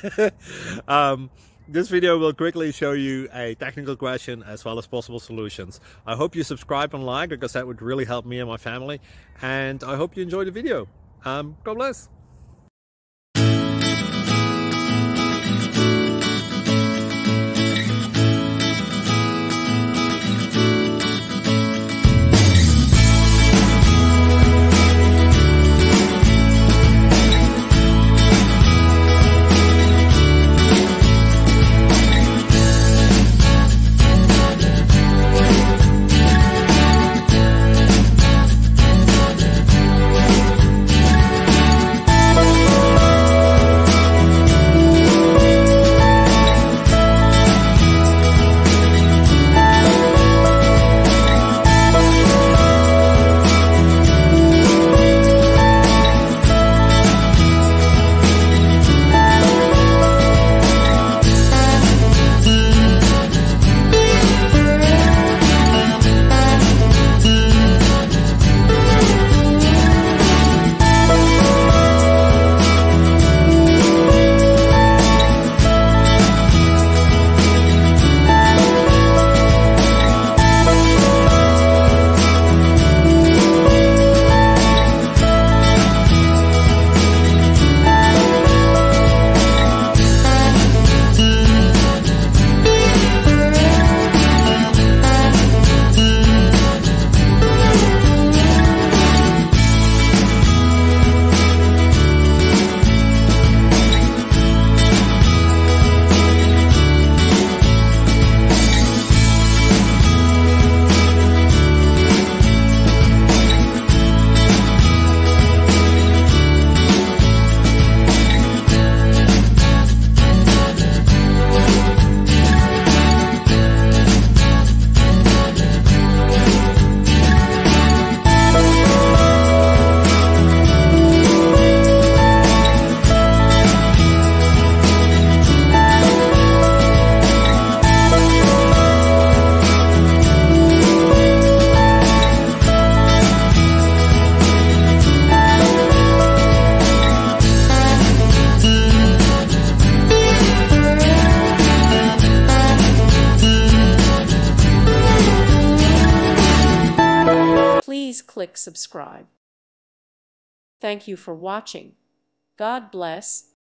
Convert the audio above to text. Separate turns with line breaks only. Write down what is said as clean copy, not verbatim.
This video will quickly show you a technical question as well as possible solutions. I hope you subscribe and like, because that would really help me and my family. And I hope you enjoy the video. God bless.
Please click subscribe. Thank you for watching. God bless.